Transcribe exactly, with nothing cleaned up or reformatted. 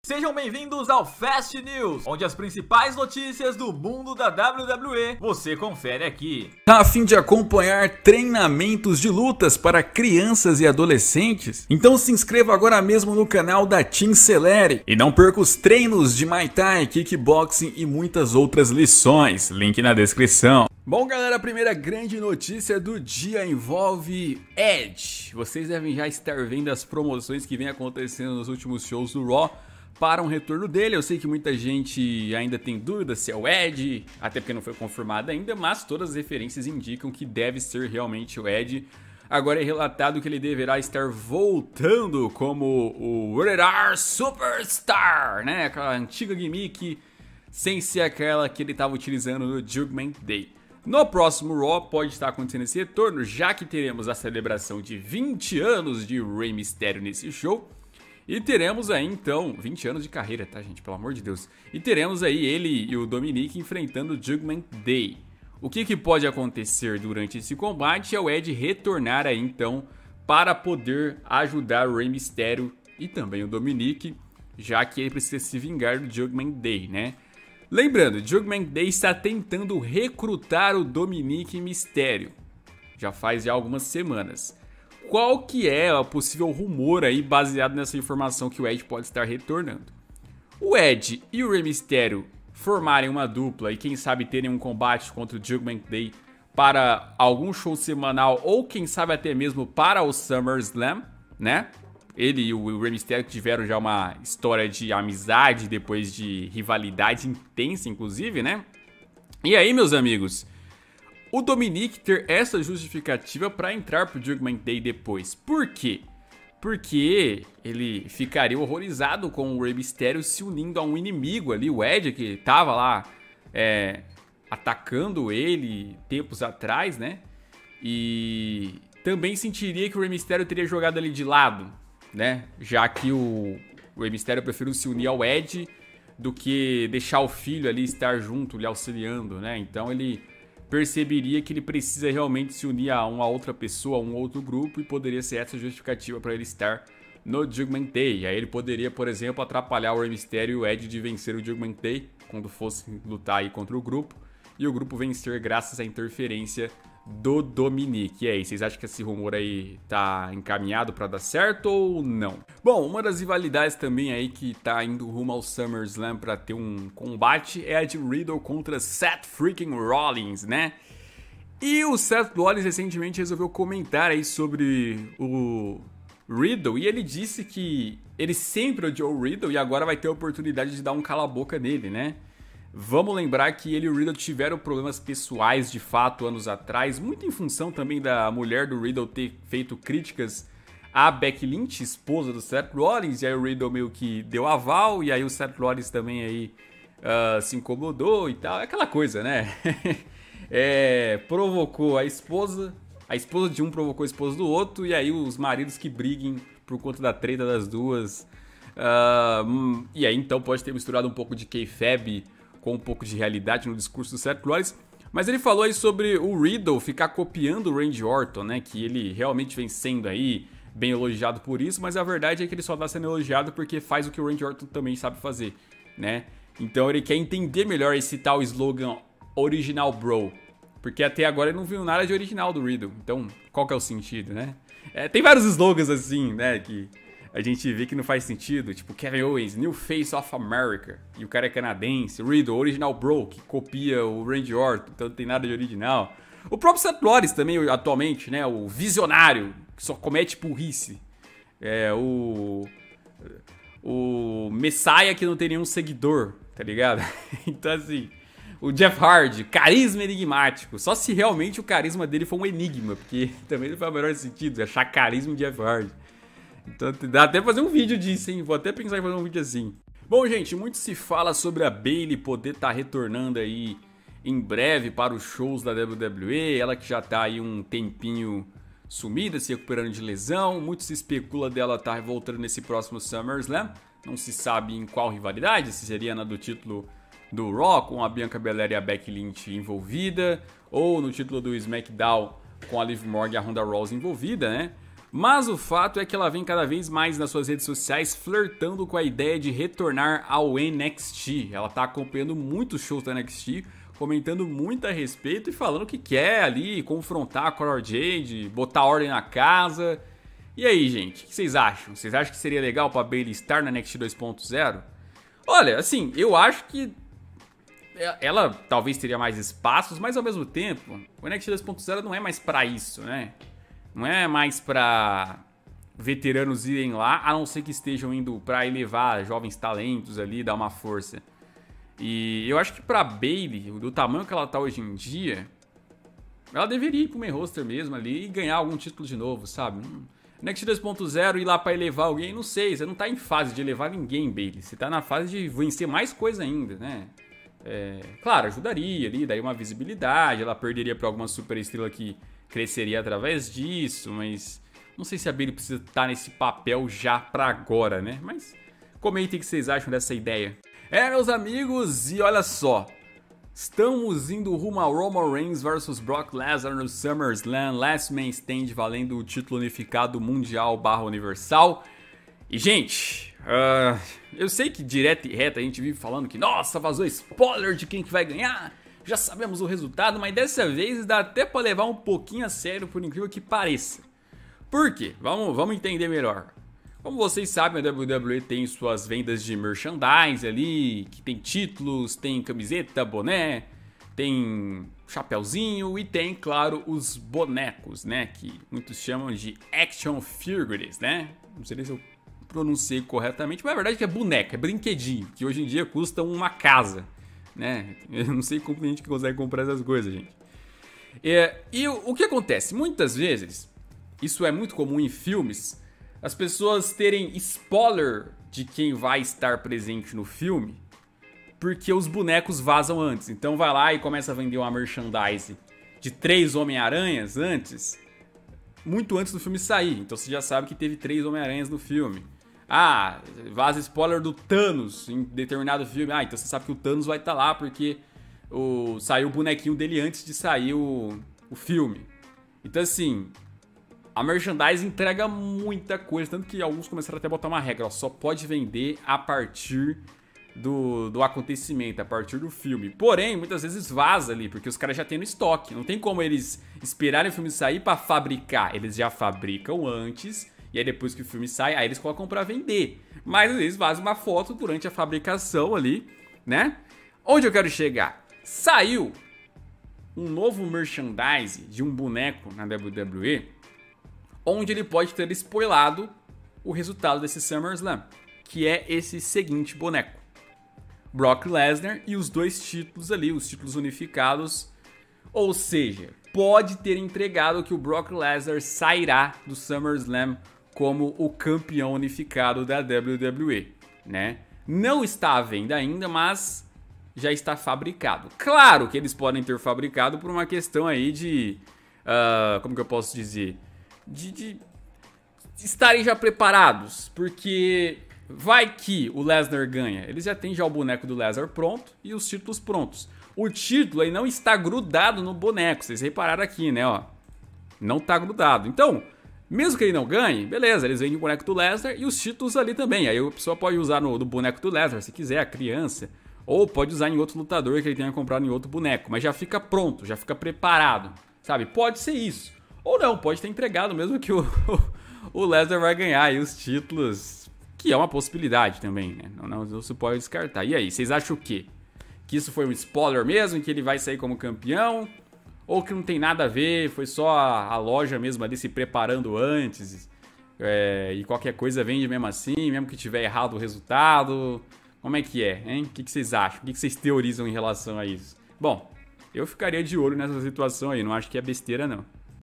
Sejam bem-vindos ao Fast News, onde as principais notícias do mundo da W W E você confere aqui. Tá a fim de acompanhar treinamentos de lutas para crianças e adolescentes? Então se inscreva agora mesmo no canal da Team Celere e não perca os treinos de Muay Thai, Kickboxing e muitas outras lições. Link na descrição. Bom galera, a primeira grande notícia do dia envolve Edge. Vocês devem já estar vendo as promoções que vem acontecendo nos últimos shows do Raw para um retorno dele. Eu sei que muita gente ainda tem dúvida se é o Edge, até porque não foi confirmado ainda, mas todas as referências indicam que deve ser realmente o Edge. Agora é relatado que ele deverá estar voltando como o Rated R Superstar, né? Aquela antiga gimmick, sem ser aquela que ele estava utilizando no Judgment Day. No próximo Raw pode estar acontecendo esse retorno, já que teremos a celebração de vinte anos de Rey Mysterio nesse show. E teremos aí então, vinte anos de carreira, tá gente, pelo amor de Deus. E teremos aí ele e o Dominic enfrentando o Judgment Day. O que, que pode acontecer durante esse combate é o Edge retornar aí então para poder ajudar o Rey Mysterio e também o Dominic, já que ele precisa se vingar do Judgment Day, né? Lembrando, o Judgment Day está tentando recrutar o Dominic Mysterio, já faz já algumas semanas. Qual que é o possível rumor aí baseado nessa informação que o Edge pode estar retornando? O Edge e o Rey Mysterio formarem uma dupla e quem sabe terem um combate contra o Judgment Day para algum show semanal ou quem sabe até mesmo para o SummerSlam, né? Ele e o Rey Mysterio tiveram já uma história de amizade depois de rivalidade intensa, inclusive, né? E aí, meus amigos, o Dominic ter essa justificativa para entrar pro Judgment Day depois. Por quê? Porque ele ficaria horrorizado com o Rey Mysterio se unindo a um inimigo ali, o Edge, que tava lá é, atacando ele tempos atrás, né? E também sentiria que o Rey Mysterio teria jogado ali de lado, né? Já que o, o Rey Mysterio preferiu se unir ao Edge do que deixar o filho ali estar junto, lhe auxiliando, né? Então ele perceberia que ele precisa realmente se unir a uma outra pessoa, a um outro grupo, e poderia ser essa justificativa para ele estar no Judgment Day. Aí ele poderia, por exemplo, atrapalhar o Rey Mysterio e o Edge de vencer o Judgment Day quando fosse lutar aí contra o grupo, e o grupo vencer graças à interferência do Dominic. E aí, vocês acham que esse rumor aí tá encaminhado para dar certo ou não? Bom, uma das rivalidades também aí que tá indo rumo ao SummerSlam para ter um combate é a de Riddle contra Seth freaking Rollins, né? E o Seth Rollins recentemente resolveu comentar aí sobre o Riddle e ele disse que ele sempre odiou o Riddle e agora vai ter a oportunidade de dar um cala-boca nele, né? Vamos lembrar que ele e o Riddle tiveram problemas pessoais de fato anos atrás, muito em função também da mulher do Riddle ter feito críticas à Becky Lynch, esposa do Seth Rollins, e aí o Riddle meio que deu aval, e aí o Seth Rollins também aí uh, se incomodou e tal, aquela coisa, né? é, provocou a esposa, a esposa de um provocou a esposa do outro, e aí os maridos que briguem por conta da treta das duas. Uh, e aí então pode ter misturado um pouco de kayfabe com um pouco de realidade no discurso do Seth Rollins, mas ele falou aí sobre o Riddle ficar copiando o Randy Orton, né, que ele realmente vem sendo aí bem elogiado por isso, mas a verdade é que ele só tá sendo elogiado porque faz o que o Randy Orton também sabe fazer, né, então ele quer entender melhor esse tal slogan Original Bro, porque até agora ele não viu nada de original do Riddle, então qual que é o sentido, né? É, tem vários slogans assim, né, que a gente vê que não faz sentido, tipo Kevin Owens, New Face of America, e o cara é canadense, Riddle, Original Bro, que copia o Randy Orton, então não tem nada de original. O próprio Seth Rollins também, atualmente, né, o visionário, que só comete burrice. É, o... O Messiah que não tem nenhum seguidor, tá ligado? Então assim, o Jeff Hardy, carisma enigmático, só se realmente o carisma dele for um enigma, porque também não faz o menor sentido achar carisma de Jeff Hardy. Então dá até pra fazer um vídeo disso, hein? Vou até pensar em fazer um vídeo assim. Bom, gente, muito se fala sobre a Bayley poder estar tá retornando aí em breve para os shows da W W E. Ela que já tá aí um tempinho sumida, se recuperando de lesão. Muito se especula dela estar tá voltando nesse próximo SummerSlam. Não se sabe em qual rivalidade, se seria na do título do Raw, com a Bianca Belair e a Becky Lynch envolvida, ou no título do SmackDown com a Liv Morgan e a Ronda Rousey envolvida, né? Mas o fato é que ela vem cada vez mais nas suas redes sociais flertando com a ideia de retornar ao N X T. Ela tá acompanhando muitos shows do N X T, comentando muito a respeito e falando que quer ali confrontar a Cora Jade, botar ordem na casa. E aí, gente, o que vocês acham? Vocês acham que seria legal pra Bayley estar na N X T dois ponto zero? Olha, assim, eu acho que ela talvez teria mais espaços, mas ao mesmo tempo, o N X T dois ponto zero não é mais pra isso, né? Não é mais pra veteranos irem lá, a não ser que estejam indo pra elevar jovens talentos ali, dar uma força. E eu acho que pra Bayley, do tamanho que ela tá hoje em dia, ela deveria ir pro main roster mesmo ali e ganhar algum título de novo, sabe? N X T dois ponto zero, ir lá pra elevar alguém, não sei, você não tá em fase de elevar ninguém, Bayley. Você tá na fase de vencer mais coisa ainda, né? É, claro, ajudaria ali, daria uma visibilidade, ela perderia pra alguma super estrela que cresceria através disso, mas não sei se a Bayley precisa estar nesse papel já pra agora, né? Mas comentem o que vocês acham dessa ideia. É, meus amigos, e olha só, estamos indo rumo a Roman Reigns versus Brock Lesnar no SummerSlam, Last Man Stand, valendo o título unificado mundial barra universal. E, gente, uh, eu sei que direto e reto a gente vive falando que, nossa, vazou spoiler de quem que vai ganhar, já sabemos o resultado, mas dessa vez dá até pra levar um pouquinho a sério, por incrível que pareça. Por quê? Vamos, vamos entender melhor. Como vocês sabem, a W W E tem suas vendas de merchandise ali, que tem títulos, tem camiseta, boné, tem chapéuzinho e tem, claro, os bonecos, né? Que muitos chamam de action figures, né? Não sei se eu pronunciei corretamente, mas a verdade é que é boneca, é brinquedinho, que hoje em dia custa uma casa, né? Eu não sei como a gente consegue comprar essas coisas, gente. É, e o, o que acontece? Muitas vezes, isso é muito comum em filmes, as pessoas terem spoiler de quem vai estar presente no filme, porque os bonecos vazam antes. Então vai lá e começa a vender uma merchandise de três Homem-Aranhas antes, muito antes do filme sair. Então você já sabe que teve três Homem-Aranhas no filme. Ah, vaza spoiler do Thanos em determinado filme. Ah, então você sabe que o Thanos vai estar lá porque o, saiu o bonequinho dele antes de sair o, o filme. Então assim, a merchandise entrega muita coisa, tanto que alguns começaram até a botar uma regra, ó, só pode vender a partir do, do acontecimento, a partir do filme. Porém, muitas vezes vaza ali, porque os caras já têm no estoque, não tem como eles esperarem o filme sair pra fabricar, eles já fabricam antes, e aí depois que o filme sai, aí eles colocam pra vender. Mas às vezes vaza uma foto durante a fabricação ali, né? Onde eu quero chegar? Saiu um novo merchandise de um boneco na W W E, onde ele pode ter spoilado o resultado desse SummerSlam, que é esse seguinte boneco: Brock Lesnar e os dois títulos ali, os títulos unificados. Ou seja, pode ter entregado que o Brock Lesnar sairá do SummerSlam como o campeão unificado da W W E, né? Não está à venda ainda, mas já está fabricado. Claro que eles podem ter fabricado por uma questão aí de... Uh, como que eu posso dizer? De, de estarem já preparados, porque vai que o Lesnar ganha, eles já têm já o boneco do Lesnar pronto e os títulos prontos. O título aí não está grudado no boneco, vocês repararam aqui, né, ó, não está grudado. Então, mesmo que ele não ganhe, beleza, eles vendem o boneco do Lesnar e os títulos ali também. Aí a pessoa pode usar no, no boneco do Lesnar, se quiser, a criança, ou pode usar em outro lutador que ele tenha comprado em outro boneco, mas já fica pronto, já fica preparado, sabe? Pode ser isso. Ou não, pode ter entregado mesmo que o, o Lesnar vai ganhar aí os títulos, que é uma possibilidade também, né? Não, não, não se pode descartar. E aí, vocês acham o quê? Que isso foi um spoiler mesmo, que ele vai sair como campeão? Ou que não tem nada a ver, foi só a, a loja mesmo ali se preparando antes, é, e qualquer coisa vende mesmo assim, mesmo que tiver errado o resultado? Como é que é, hein? O que, que vocês acham? O que, que vocês teorizam em relação a isso? Bom, eu ficaria de olho nessa situação aí, não acho que é besteira não.